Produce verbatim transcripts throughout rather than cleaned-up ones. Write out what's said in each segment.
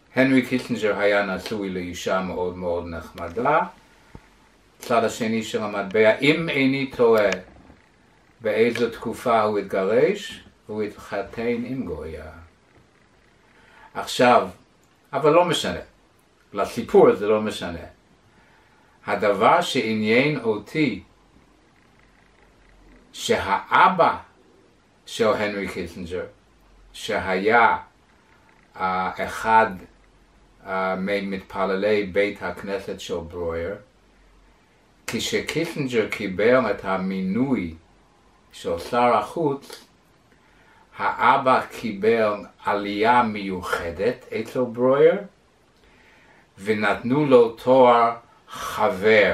הנרי קיסינג'ר היה נשוי לאישה מאוד מאוד נחמדה. צד השני של המטבע, אם איני טועה באיזו תקופה הוא התגרש, הוא התחתן עם גויה. עכשיו, אבל לא משנה, לסיפור זה לא משנה. הדבר שעניין אותי, שהאבא של הנרי קיסינג'ר, שהיה uh, אחד uh, ממתפללי בית הכנסת של ברויר, כשקיסינג'ר קיבל את המינוי של שר החוץ, האבא קיבל עלייה מיוחדת אצל ברויר, ונתנו לו תואר חבר.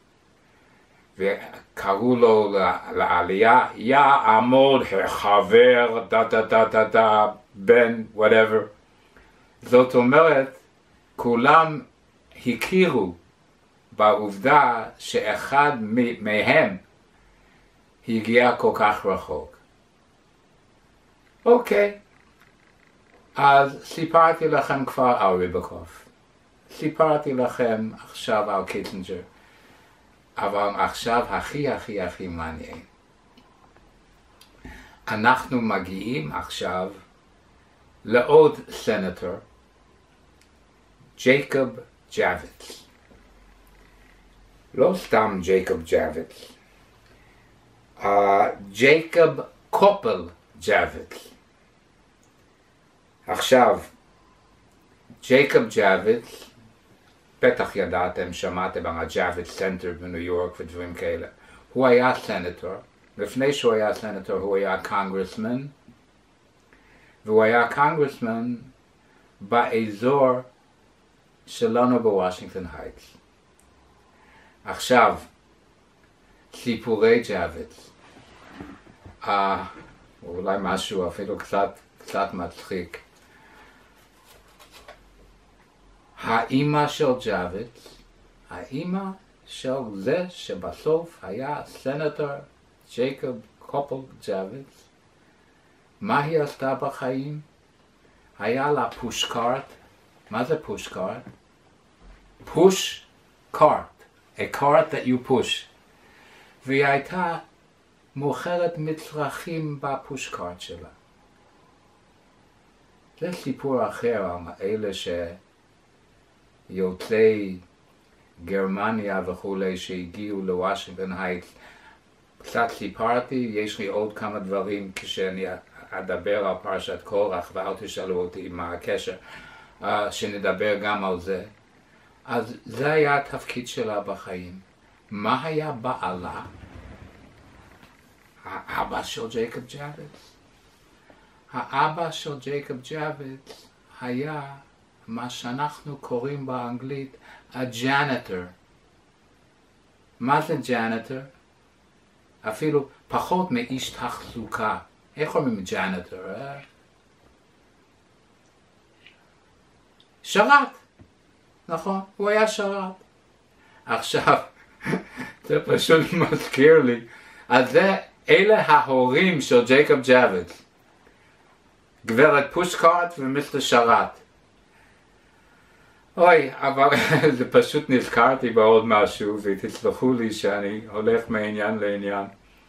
וקראו לו לעלייה, יעמוד החבר, דה דה דה דה דה, בן, whatever. זאת אומרת, כולם הכירו בעובדה שאחד מהם הגיע כל כך רחוק. אוקיי, אז סיפרתי לכם כבר על ריבקוף. סיפרתי לכם עכשיו על קיסינג'ר. אבל עכשיו הכי הכי הכי מעניין. אנחנו מגיעים עכשיו לעוד סנטור, ג'ייקוב ג'אביץ. לא סתם ג'ייקוב ג'אביץ, uh, ג'ייקוב קופל ג'אביץ. עכשיו, ג'ייקוב ג'אביץ, בטח ידעתם, שמעתם על הג'אביץ סנטר בניו יורק ודברים כאלה. הוא היה סנטור, לפני שהוא היה סנטור הוא היה קונגרסמן, והוא היה קונגרסמן באזור שלנו בוושינגטון הייטס. עכשיו, סיפורי ג'אביץ. Uh, אולי משהו אפילו קצת, קצת מצחיק. האימא של ג'אביץ, האימא של זה שבסוף היה סנטור ג'ייקוב קופל ג'אביץ, מה היא עשתה בחיים? היה לה פושקארט. מה זה פושקארט? פוש קארט. A cart that you push. והיא הייתה מוכרת מצרכים בפושקארט שלה. זה סיפור אחר על אלה שיוצאי גרמניה וכולי שהגיעו לוושינגטון הייטס. קצת סיפרתי, יש לי עוד כמה דברים כשאני אדבר על פרשת קורח, ואל תשאלו אותי מה הקשר, uh, שנדבר גם על זה. אז זה היה התפקיד שלה בחיים. מה היה בעלה? האבא של ג'ייקוב ג'אביץ. האבא של ג'ייקוב ג'אביץ היה מה שאנחנו קוראים באנגלית הג'אנטור. מה זה ג'אנטור? אפילו פחות מאיש תחזוקה. איך אומרים ג'אנטור? אה? שרת. נכון, הוא היה שרת. עכשיו, זה פשוט מזכיר לי. אז זה, אלה ההורים של ג'ייקוב ג'אביץ. גברת פושקארט ומיסטר שרת. אוי, אבל זה פשוט נזכרתי בעוד משהו, ותסלחו לי שאני הולך מעניין לעניין.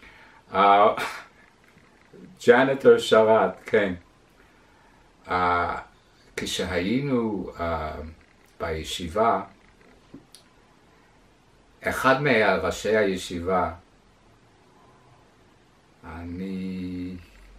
ג'אנטור שרת, כן. Uh, כשהיינו uh, בישיבה, אחד מראשי הישיבה, אני,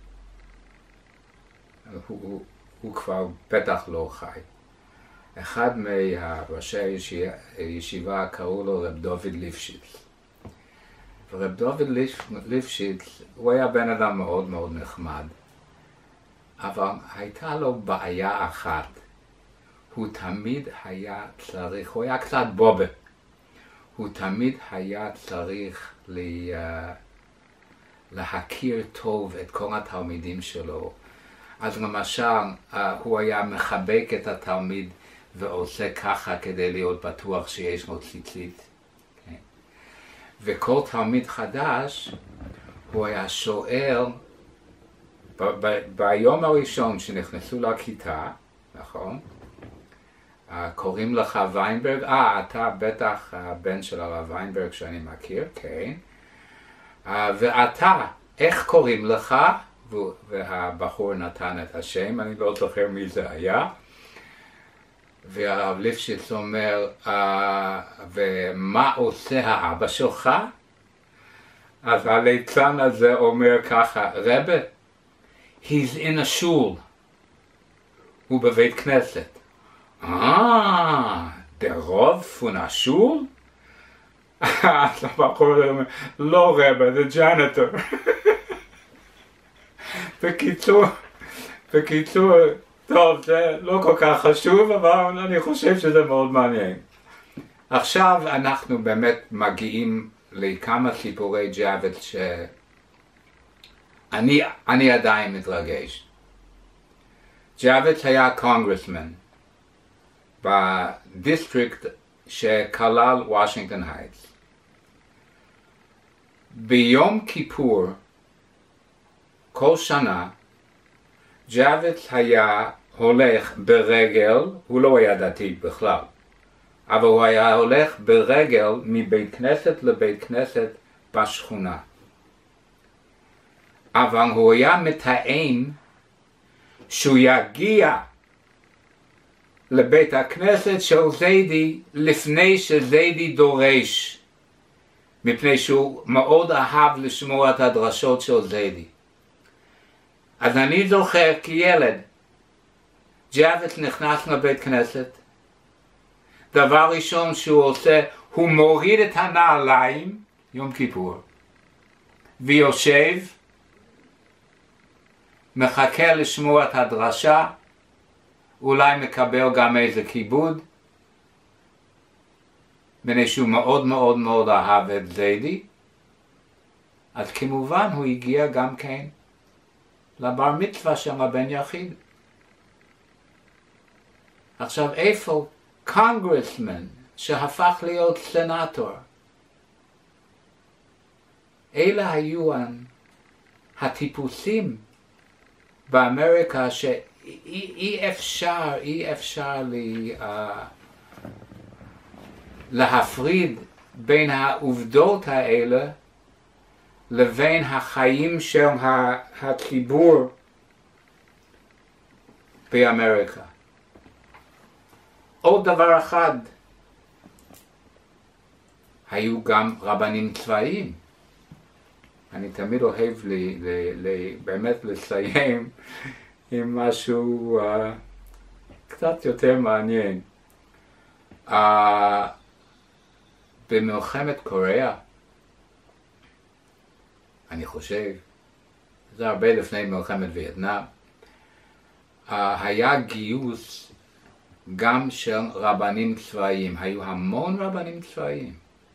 הוא, הוא, הוא כבר בטח לא חי. אחד מראשי הישיבה קראו לו רב דוד ליפשיץ. ורב דוד ליפשיץ, הוא היה בן אדם מאוד מאוד נחמד. אבל הייתה לו בעיה אחת. הוא תמיד היה צריך, הוא היה קצת בובה. הוא תמיד היה צריך לה, להכיר טוב את כל התלמידים שלו. אז למשל, הוא היה מחבק את התלמיד ועושה ככה כדי להיות בטוח שיש לו ציצית. Okay. וכל תלמיד חדש, הוא היה שואל, ב- ב- ביום הראשון שנכנסו לכיתה, נכון? קוראים לך ויינברג? אה, אתה בטח הבן של הרב ויינברג שאני מכיר, כן. ואתה, איך קוראים לך? והבחור נתן את השם, אני לא זוכר מי זה היה. והרב ליפשיץ אומר, ומה עושה האבא שלך? אז הליצן הזה אומר ככה, רבי, he's in a shul. הוא בבית כנסת. אה, דרוב פון השול? אז הבחור אומר, לא רבי, זה ג'אנטור. בקיצור, בקיצור, טוב, זה לא כל כך חשוב, אבל אני חושב שזה מאוד מעניין. עכשיו אנחנו באמת מגיעים לכמה סיפורי ג'אוויץ שאני אני עדיין מתרגש. ג'אוויץ היה קונגרסמן בדיסטריקט שכלל וושינגטון הייטס. ביום כיפור כל שנה ג'אוויץ היה הולך ברגל, הוא לא היה דתי בכלל, אבל הוא היה הולך ברגל מבית כנסת לבית כנסת בשכונה. אבל הוא היה מתאם שהוא יגיע לבית הכנסת של זיידי לפני שזיידי דורש, מפני שהוא מאוד אהב לשמוע את הדרשות של זיידי. אז אני זוכר כילד, ג'אוויץ נכנס לבית כנסת, דבר ראשון שהוא עושה, הוא מוריד את הנעליים, יום כיפור, ויושב, מחכה לשמוע את הדרשה, אולי מקבל גם איזה כיבוד, בני שהוא מאוד מאוד מאוד אהב את זיידי, אז כמובן הוא הגיע גם כן לבר מצווה של הבן יחיד. עכשיו איפה קונגרסמן שהפך להיות סנאטור? אלה היו הטיפוסים באמריקה שאי אפשר, אי אפשר לי, uh, להפריד בין העובדות האלה לבין החיים של הציבור באמריקה. עוד דבר אחד, היו גם רבנים צבאיים. אני תמיד אוהב לי, לי, לי, באמת לסיים עם משהו uh, קצת יותר מעניין. Uh, במלחמת קוריאה, אני חושב, זה הרבה לפני מלחמת וייטנאם, uh, היה גיוס גם של רבנים צבאיים, היו המון רבנים צבאיים.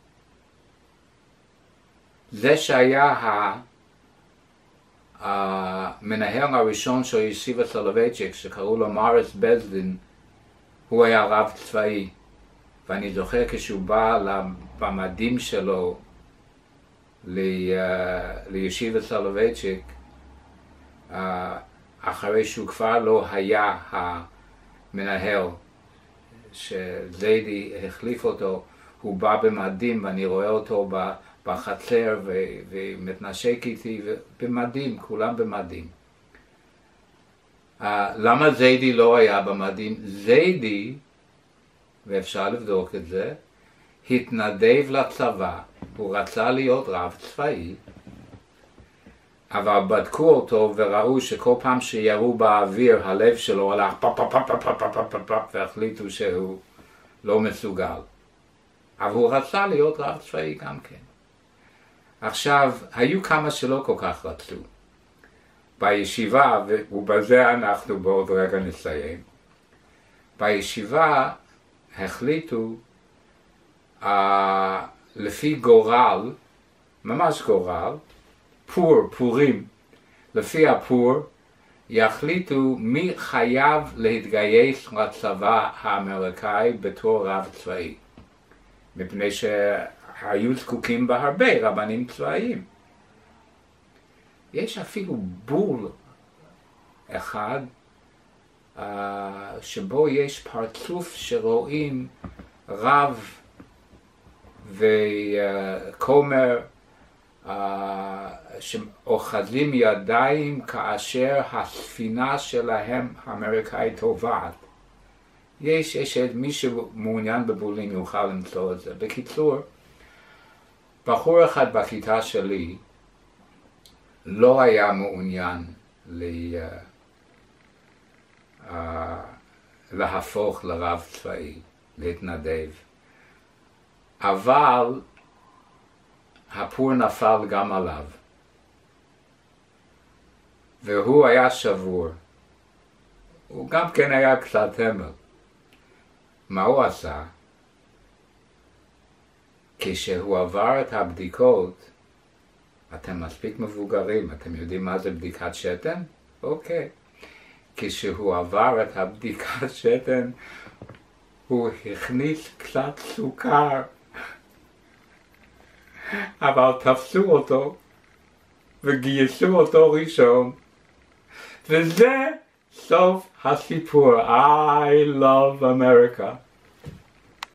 זה שהיה המנהל הראשון של ישיבה סולובייצ'יק, שקראו לו מוריס בזדין, הוא היה רב צבאי. ואני זוכר כשהוא בא במדים שלו לישיבה סולובייצ'יק, אחרי שהוא כבר לא היה המנהל, שזיידי החליף אותו, הוא בא במדים ואני רואה אותו בחצר ומתנשק איתי במדים, כולם במדים. למה זיידי לא היה במדים? זיידי, ואפשר לבדוק את זה, התנדב לצבא, הוא רצה להיות רב צבאי, אבל בדקו אותו וראו שכל פעם שירו באוויר הלב שלו הלך פפ פפ פפ פפ פפ פפ פפ והחליטו שהוא לא מסוגל. אבל הוא רצה להיות רב צבאי גם כן. עכשיו, היו כמה שלא כל כך רצו. בישיבה, ובזה אנחנו בעוד רגע נסיים, בישיבה החליטו uh, לפי גורל, ממש גורל, פור, פורים, לפי הפור, יחליטו מי חייב להתגייס לצבא האמריקאי בתור רב צבאי. מפני שהיו זקוקים בהרבה רבנים צבאיים. יש אפילו בול אחד, uh, uh, שבו יש פרצוף שרואים רב וכומר uh, שאוחזים ידיים כאשר הספינה שלהם האמריקאית טובעת. יש, יש מי שמעוניין בבולים יוכל למצוא את זה. בקיצור, בחור אחד בכיתה שלי לא היה מעוניין לי, uh, uh, להפוך לרב צבאי, להתנדב. אבל הפור נפל גם עליו. והוא היה שבור. הוא גם כן היה קצת המל. מה הוא עשה? כשהוא עבר את הבדיקות, אתם מספיק מבוגרים, אתם יודעים מה זה בדיקת שתן? אוקיי. כשהוא עבר את הבדיקת שתן, הוא הכניס קצת סוכר. אבל תפסו אותו וגייסו אותו ראשון. וזה סוף הסיפור. I love America.